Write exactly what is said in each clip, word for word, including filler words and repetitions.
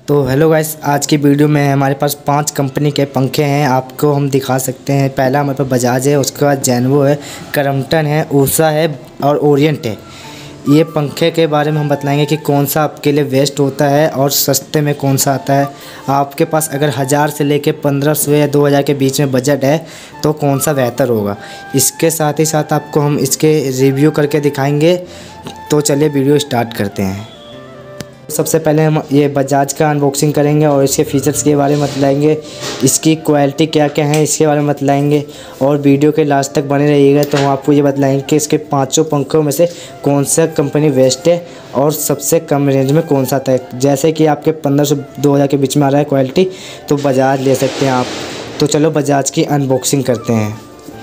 तो hello guys, आज की वीडियो में हमारे पास पांच कंपनी के पंखे हैं। आपको हम दिखा सकते हैं। पहला हमारे पास बजाज है, उसके बाद जेनवो है, क्रम्पटन है, उषा है और ओरिएंट है। ये पंखे के बारे में हम बतलाएंगे कि कौन सा आपके लिए बेस्ट होता है और सस्ते में कौन सा आता है। आपके पास अगर हज़ार से लेके पंद्रह सौ या दो हज़ार के बीच में बजट है तो कौन सा बेहतर होगा। इसके साथ ही साथ आपको हम इसके रिव्यू करके दिखाएंगे। तो चलिए वीडियो स्टार्ट करते हैं। सबसे पहले हम ये बजाज का अनबॉक्सिंग करेंगे और इसके फीचर्स के बारे में बतलाएंगे, इसकी क्वालिटी क्या क्या है इसके बारे में बतलाएंगे। और वीडियो के लास्ट तक बने रहिएगा तो हम आपको ये बतलाएंगे कि इसके पांचों पंखों में से कौन सा कंपनी बेस्ट है और सबसे कम रेंज में कौन सा आता है। जैसे कि आपके पंद्रह सौ दो हज़ार के बीच में आ रहा है क्वालिटी, तो बजाज ले सकते हैं आप। तो चलो बजाज की अनबॉक्सिंग करते हैं।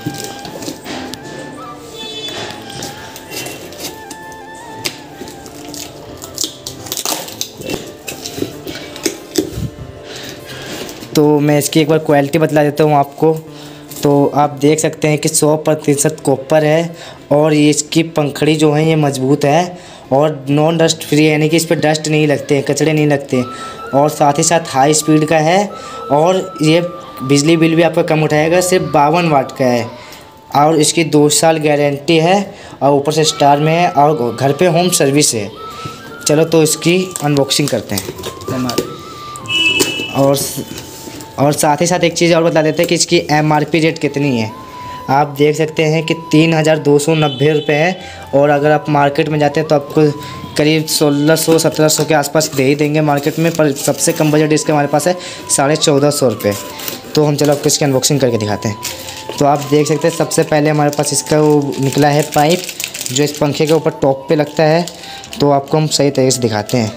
तो मैं इसकी एक बार क्वालिटी बतला देता हूँ आपको। तो आप देख सकते हैं कि सौ प्रतिशत कॉपर है और ये इसकी पंखड़ी जो है ये मजबूत है और नॉन डस्ट फ्री है, यानी कि इस पर डस्ट नहीं लगते हैं, कचड़े नहीं लगते हैं। और साथ ही साथ हाई स्पीड का है और ये बिजली बिल भी आपका कम उठाएगा। सिर्फ बावन वाट का है और इसकी दो साल गारंटी है और ऊपर से स्टार में है और घर पे होम सर्विस है। चलो तो इसकी अनबॉक्सिंग करते हैं। और और साथ ही साथ एक चीज़ और बता देते हैं कि इसकी एम आर पी रेट कितनी है। आप देख सकते हैं कि तीन हज़ार दो सौ नब्बे रुपये है और अगर आप मार्केट में जाते हैं तो आपको करीब सोलह सौ सत्रह सौ के आसपास दे ही देंगे मार्केट में। पर सबसे कम बजट इसके हमारे पास है साढ़े चौदह सौ रुपये। तो हम चलो आपको इसकी अनबॉक्सिंग करके दिखाते हैं। तो आप देख सकते हैं सबसे पहले हमारे पास इसका वो निकला है पाइप जो इस पंखे के ऊपर टॉप पे लगता है। तो आपको हम सही तरीके से दिखाते हैं।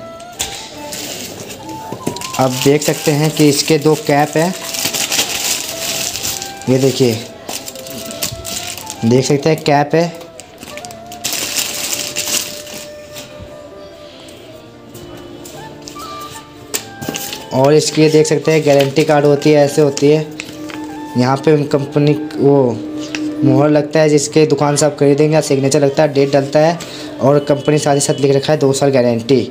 आप देख सकते हैं कि इसके दो कैप है, ये देखिए, देख सकते हैं कैप है। और इसकी ये देख सकते हैं गारंटी कार्ड होती है, ऐसे होती है। यहाँ पे कंपनी वो मुहर लगता है जिसके दुकान से आप खरीदेंगे, सिग्नेचर लगता है, डेट डलता है और कंपनी साथ ही साथ लिख रखा है दो साल गारंटी।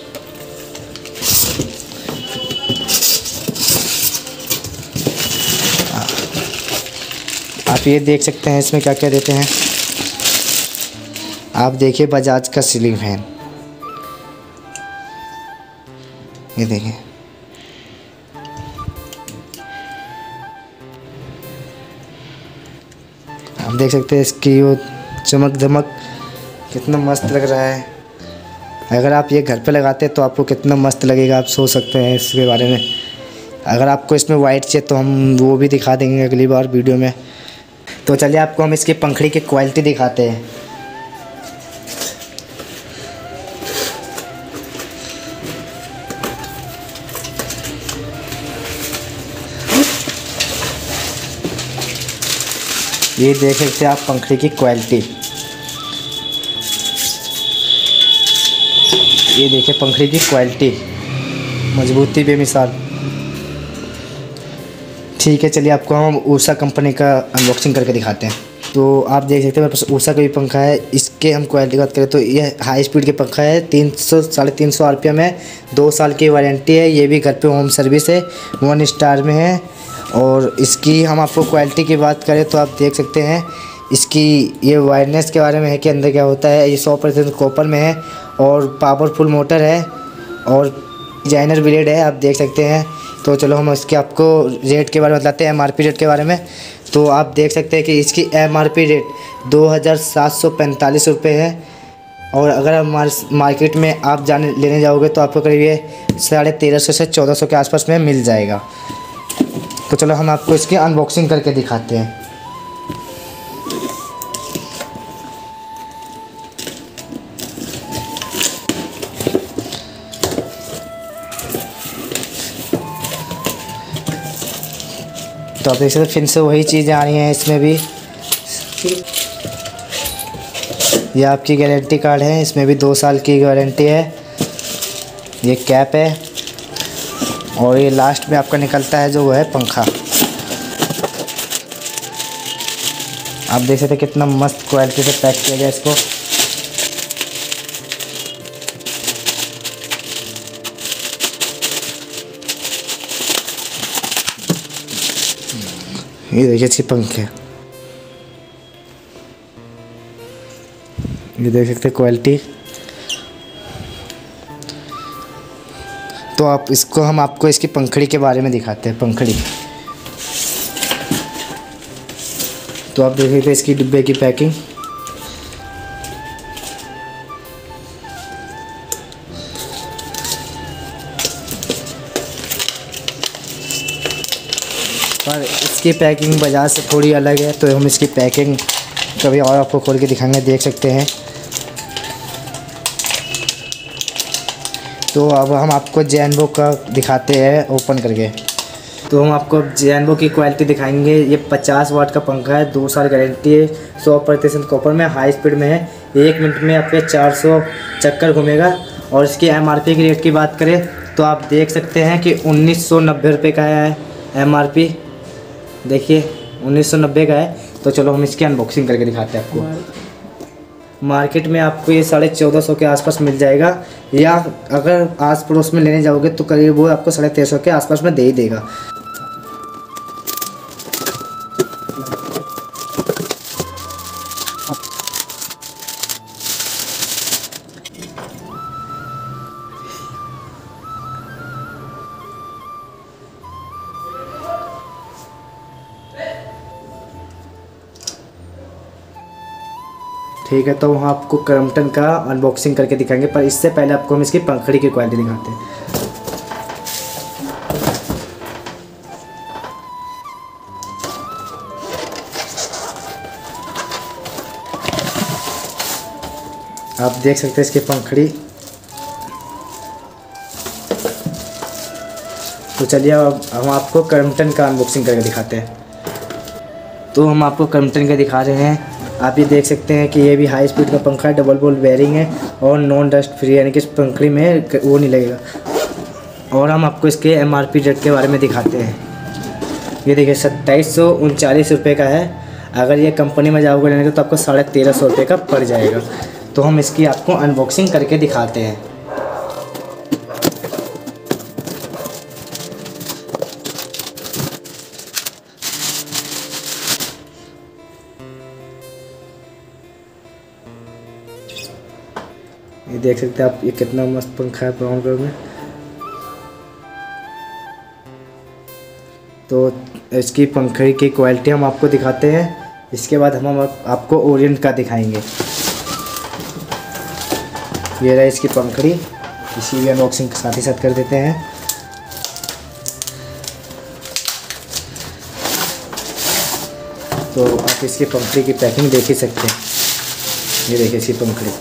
आप ये देख सकते हैं इसमें क्या क्या देते हैं। आप देखिए बजाज का सीलिंग फैन, ये देखिए। आप देख सकते हैं इसकी वो चमक धमक कितना मस्त लग रहा है। अगर आप ये घर पे लगाते हैं तो आपको कितना मस्त लगेगा, आप सोच सकते हैं इसके बारे में। अगर आपको इसमें वाइट चाहिए तो हम वो भी दिखा देंगे अगली बार वीडियो में। तो चलिए आपको हम इसकी पंखड़ी की क्वालिटी दिखाते हैं। ये देख सकते हैं आप पंखड़ी की क्वालिटी, ये देखिए पंखड़ी की क्वालिटी, मजबूती बेमिसाल। ठीक है, चलिए आपको हम उषा कंपनी का अनबॉक्सिंग करके दिखाते हैं। तो आप देख सकते हैं मेरे पास उषा का भी पंखा है। इसके हम क्वालिटी की बात करें तो ये हाई स्पीड के पंखा है, तीन सौ साढ़े तीन सौ आर पी एम है, दो साल की वारंटी है। ये भी घर पे होम सर्विस है, वन स्टार में है। और इसकी हम आपको क्वालिटी की बात करें तो आप देख सकते हैं इसकी ये वायरनेस के बारे में है कि अंदर क्या होता है। ये सौ परसेंट कॉपर में है और पावरफुल मोटर है और डिजाइनर ब्लेड है, आप देख सकते हैं। तो चलो हम इसके आपको रेट के बारे में बताते हैं, एम आर पी रेट के बारे में। तो आप देख सकते हैं कि इसकी एम आर पी रेट दो हज़ार सात सौ पैंतालीस रुपये है और अगर हमारे मार्केट में आप जाने लेने जाओगे तो आपको करीब ये साढ़े तेरह सौ से चौदह सौ के आसपास में मिल जाएगा। तो चलो हम आपको इसकी अनबॉक्सिंग करके दिखाते हैं। तो आप देख सकते फिर से वही चीज़ें आ रही हैं इसमें भी। ये आपकी गारंटी कार्ड है, इसमें भी दो साल की गारंटी है। ये कैप है और ये लास्ट में आपका निकलता है जो वो है पंखा। आप देख सकते हैं कितना मस्त क्वालिटी से पैक किया गया इसको। ये देखिए इसके पंखे, ये देख सकते हैं क्वालिटी। तो आप इसको हम आपको इसकी पंखड़ी के बारे में दिखाते हैं। पंखड़ी तो आप देख सकते हैं इसकी डिब्बे की पैकिंग। पर इसकी पैकिंग बाज़ार से थोड़ी अलग है, तो हम इसकी पैकिंग कभी और आपको खोल के दिखाएंगे, देख सकते हैं। तो अब हम आपको जैनबो का दिखाते हैं ओपन करके। तो हम आपको जैनबो की क्वालिटी दिखाएंगे। ये पचास वाट का पंखा है, दो साल गारंटी है, सौ प्रतिशत कॉपर में, हाई स्पीड में है, एक मिनट में आपके चार सौ चक्कर घूमेगा। और इसकी एमआरपी की रेट की बात करें तो आप देख सकते हैं कि उन्नीस सौ नब्बे रुपये का है एमआरपी। देखिए उन्नीस सौ नब्बे का है। तो चलो हम इसकी अनबॉक्सिंग करके दिखाते हैं आपको। मार्केट में आपको ये साढ़े चौदह सौ के आसपास मिल जाएगा, या अगर आस पड़ोस में लेने जाओगे तो करीब वो आपको साढ़े तेरह सौ के आसपास में दे ही देगा। ठीक है, तो वहाँ आपको क्रम्पटन का अनबॉक्सिंग करके दिखाएंगे, पर इससे पहले आपको हम इसकी पंखड़ी की क्वालिटी दिखाते हैं। आप देख सकते हैं इसकी पंखड़ी। तो चलिए अब हम आपको क्रम्पटन का अनबॉक्सिंग करके दिखाते हैं। तो हम आपको क्रम्पटन का दिखा रहे हैं। आप ये देख सकते हैं कि ये भी हाई स्पीड का पंखा है, डबल बोल बेयरिंग है और नॉन डस्ट फ्री, यानी कि इस पंखड़ी में वो नहीं लगेगा। और हम आपको इसके एमआरपी रेट के बारे में दिखाते हैं। ये देखिए सत्ताईस सौ उनचालीस रुपये का है। अगर ये कंपनी में जाओगे लेने तो आपको साढ़े तेरह सौ रुपये का पड़ जाएगा। तो हम इसकी आपको अनबॉक्सिंग करके दिखाते हैं। ये देख सकते हैं आप, ये कितना मस्त पंखा है ब्राउन कलर में। तो इसकी पंखड़ी की क्वालिटी हम आपको दिखाते हैं। इसके बाद हम आपको ओरिएंट का दिखाएंगे। ये रहा इसकी पंखड़ी, इसी भी अनबॉक्सिंग साथ ही साथ कर देते हैं। तो आप इसकी पंखड़ी की पैकिंग देख ही सकते हैं। ये देखिए इसकी पंखड़ी।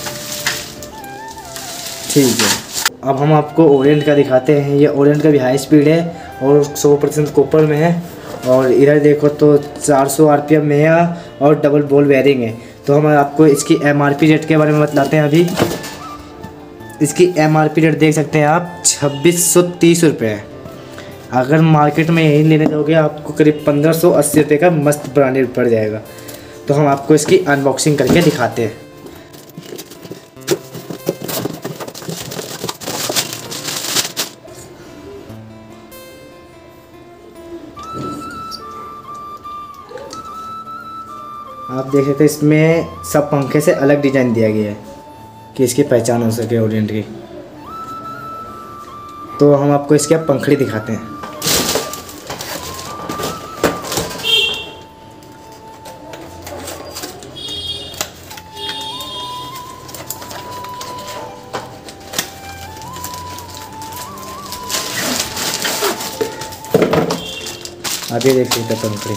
ठीक है, अब हम आपको ओरिएंट का दिखाते हैं। ये ओरिएंट का भी हाई स्पीड है और सौ परसेंट कॉपर में है। और इधर देखो तो चार सौ आरपीएम में है और डबल बॉल बेयरिंग है। तो हम आपको इसकी एमआरपी रेट के बारे में बतलाते हैं। अभी इसकी एमआरपी रेट देख सकते हैं आप, छब्बीस सौ तीस रुपये है। अगर मार्केट में यही लेने जाओगे आपको करीब पंद्रह सौ अस्सी रुपये का मस्त ब्रांडेड पड़ जाएगा। तो हम आपको इसकी अनबॉक्सिंग करके दिखाते हैं। आप देख सकते हैं इसमें सब पंखे से अलग डिज़ाइन दिया गया है कि इसकी पहचान हो सके ओरिएंट की। तो हम आपको इसकी अब पंखड़ी दिखाते हैं। आप ये देख सकते हैं पंखड़ी।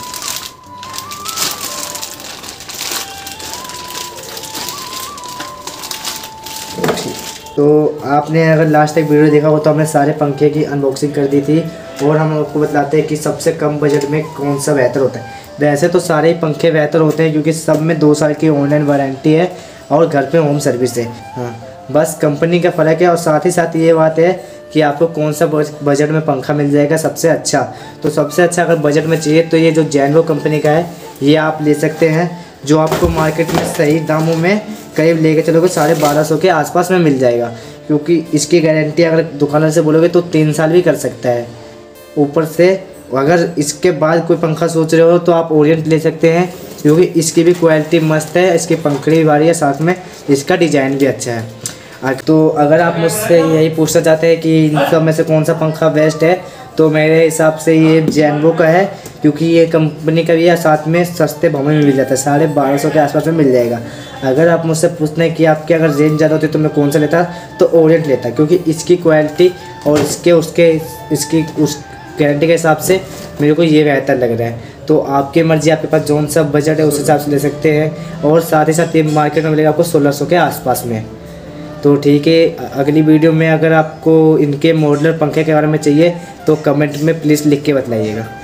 तो आपने अगर लास्ट तक वीडियो देखा हो तो हमने सारे पंखे की अनबॉक्सिंग कर दी थी और हम आपको बताते हैं कि सबसे कम बजट में कौन सा बेहतर होता है। वैसे तो सारे ही पंखे बेहतर होते हैं क्योंकि सब में दो साल की ऑनलाइन वारंटी है और घर पे होम सर्विस है। हाँ, बस कंपनी का फ़र्क है। और साथ ही साथ ये बात है कि आपको कौन सा बजट में पंखा मिल जाएगा सबसे अच्छा। तो सबसे अच्छा अगर बजट में चाहिए तो ये जो जैनबो कंपनी का है ये आप ले सकते हैं, जो आपको मार्केट में सही दामों में करीब लेके चलोगे साढ़े बारह सौ के आसपास में मिल जाएगा। क्योंकि इसकी गारंटी अगर दुकानदार से बोलोगे तो तीन साल भी कर सकता है। ऊपर से अगर इसके बाद कोई पंखा सोच रहे हो तो आप ओरिएंट ले सकते हैं, क्योंकि इसकी भी क्वालिटी मस्त है, इसकी पंखड़ी भी भारी है, साथ में इसका डिज़ाइन भी अच्छा है। तो अगर आप मुझसे यही पूछना चाहते हैं कि इन सब में से कौन सा पंखा बेस्ट है, तो मेरे हिसाब से ये जेनवो का है, क्योंकि ये कंपनी का भी है, साथ में सस्ते भाव में मिल जाता है, साढ़े बारह सौ के आसपास में मिल जाएगा। अगर आप मुझसे पूछते हैं कि आपके अगर रेंज ज़्यादा होती तो मैं कौन सा लेता, तो ओरिएंट लेता, क्योंकि इसकी क्वालिटी और इसके उसके इसकी उस गारंटी के हिसाब से मेरे को ये बेहतर लग रहा है। तो आपकी मर्ज़ी, आपके पास जौन सा बजट है उस हिसाब से ले सकते हैं, और साथ ही साथ ये मार्केट में मिलेगा आपको सोलह सौ के आसपास में। तो ठीक है, अगली वीडियो में अगर आपको इनके मॉडलर पंखे के बारे में चाहिए तो कमेंट में प्लीज़ लिख के बतलाइएगा।